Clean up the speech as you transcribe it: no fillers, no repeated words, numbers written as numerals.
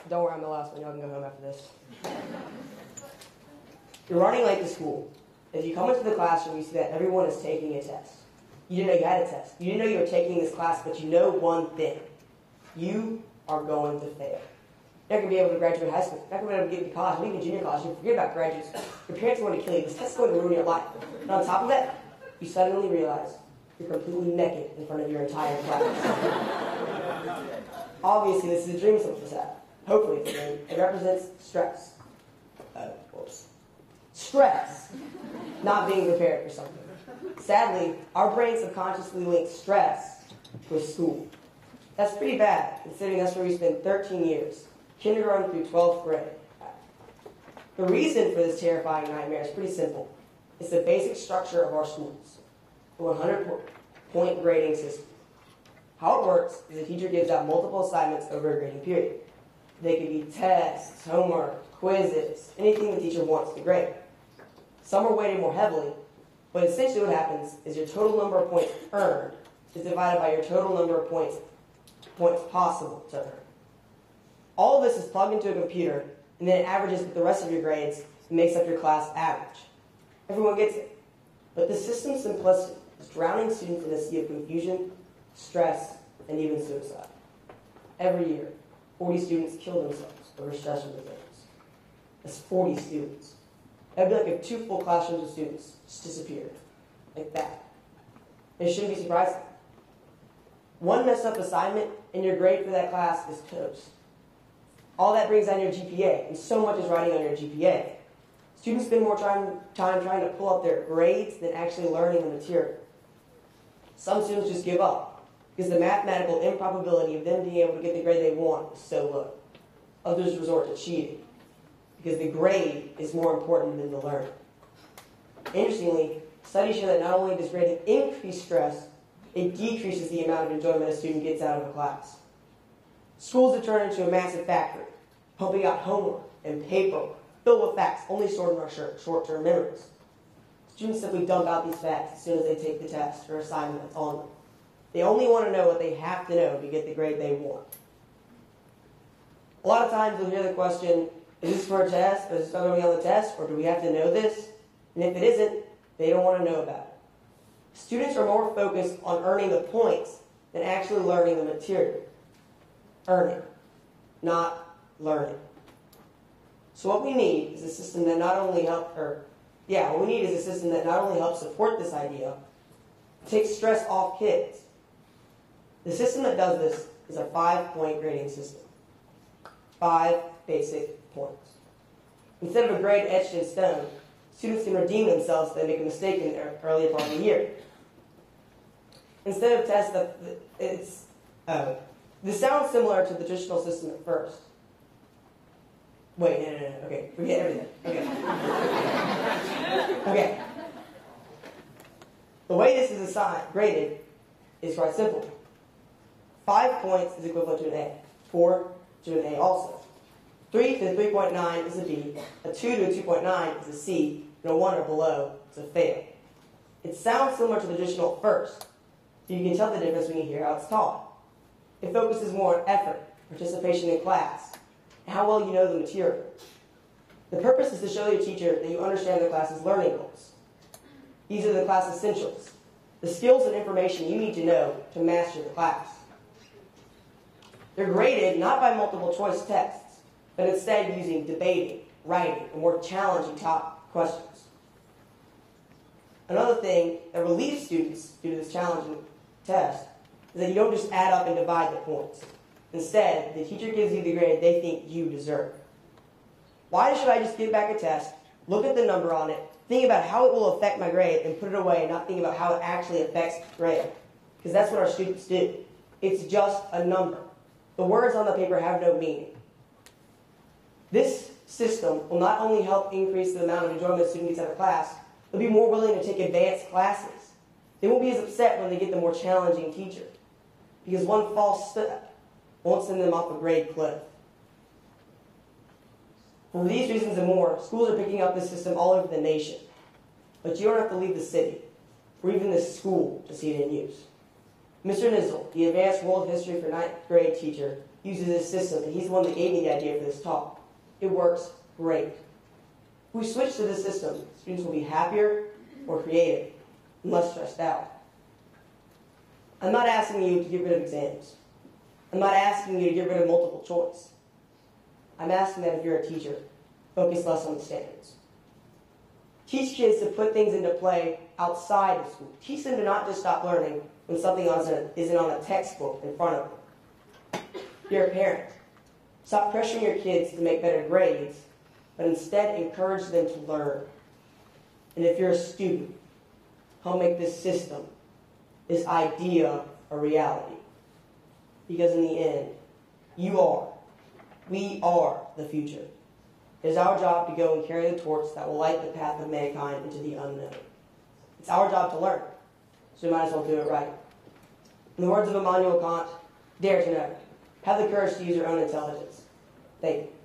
Don't worry, I'm the last one. Y'all can go home after this. You're running late to school. As you come into the classroom, you see that everyone is taking a test. You didn't know you had a test. You didn't know you were taking this class, but you know one thing. You are going to fail. You're not going to be able to graduate high school. You're not going to be able to get to college, or even junior college. You forget about graduates. Your parents are going to kill you. This test is going to ruin your life. And on top of that, you suddenly realize you're completely naked in front of your entire class. Obviously, this is a dream some of us have. Hopefully it's a dream. It represents stress. Stress. Not being prepared for something. Sadly, our brains subconsciously link stress with school. That's pretty bad, considering that's where we spend 13 years, kindergarten through 12th grade. The reason for this terrifying nightmare is pretty simple. It's the basic structure of our schools, the 100-point grading system. How it works is a teacher gives out multiple assignments over a grading period. They could be tests, homework, quizzes, anything the teacher wants to grade. Some are weighted more heavily, but essentially what happens is your total number of points earned is divided by your total number of points possible to earn. All of this is plugged into a computer, and then it averages with the rest of your grades and makes up your class average. Everyone gets it. But the system's simplicity is drowning students in a sea of confusion, stress, and even suicide. Every year, 40 students kill themselves over stressful things. That's 40 students. That would be like if 2 full classrooms of students just disappeared. Like that. It shouldn't be surprising. One messed up assignment, and your grade for that class is toast. All that brings down your GPA, and so much is riding on your GPA. Students spend more time trying to pull up their grades than actually learning the material. Some students just give up, because the mathematical improbability of them being able to get the grade they want is so low. Others resort to cheating, because the grade is more important than the learning. Interestingly, studies show that not only does grading increase stress, it decreases the amount of enjoyment a student gets out of a class. Schools have turned into a massive factory, pumping out homework and paper filled with facts only stored in our short-term memories. Students simply dump out these facts as soon as they take the test or assignment that's on them. They only want to know what they have to know to get the grade they want. A lot of times you'll hear the question, is this for a test? Is this going to be on the test? Or do we have to know this? And if it isn't, they don't want to know about it. Students are more focused on earning the points than actually learning the material. Earning, not learning. So what we need is a system that not only helps support this idea, takes stress off kids. The system that does this is a 5-point grading system. 5 basic points. Instead of a grade etched in stone, students can redeem themselves if they make a mistake in their earlier part of the year. Instead of tests, this sounds similar to the traditional system at first. Wait, no. Okay, forget everything. Okay. The way this is graded is quite simple. 5 points is equivalent to an A. 4 to an A also. 3 to a 3.9 is a B. A 2 to a 2.9 is a C. And a 1 or below is a fail. It sounds similar to the traditional at first, so you can tell the difference when you hear how it's taught. It focuses more on effort, participation in class, and how well you know the material. The purpose is to show your teacher that you understand the class's learning goals. These are the class essentials, the skills and information you need to know to master the class. They're graded not by multiple choice tests, but instead using debating, writing, and more challenging top questions. Another thing that relieves students due to this challenging test is that you don't just add up and divide the points. Instead, the teacher gives you the grade they think you deserve. Why should I just give back a test, look at the number on it, think about how it will affect my grade, and put it away, and not think about how it actually affects the grade? Because that's what our students do. It's just a number. The words on the paper have no meaning. This system will not only help increase the amount of enjoyment a student gets out of class, they'll be more willing to take advanced classes. They won't be as upset when they get the more challenging teacher, because one false step won't send them off a grade cliff. For these reasons and more, schools are picking up this system all over the nation. But you don't have to leave the city, or even the school, to see it in use. Mr. Nizzle, the Advanced World History for 9th grade teacher, uses this system, and he's the one that gave me the idea for this talk. It works great. If we switch to this system, students will be happier, more creative, and less stressed out. I'm not asking you to get rid of exams. I'm not asking you to get rid of multiple choice. I'm asking that if you're a teacher, focus less on the standards. Teach kids to put things into play outside of school. Teach them to not just stop learning when something isn't on a textbook in front of them. You're a parent. Stop pressuring your kids to make better grades, but instead encourage them to learn. And if you're a student, help make this system, this idea, a reality. Because in the end, we are the future. It is our job to go and carry the torch that will light the path of mankind into the unknown. It's our job to learn, so we might as well do it right. In the words of Immanuel Kant, dare to know. Have the courage to use your own intelligence. Thank you.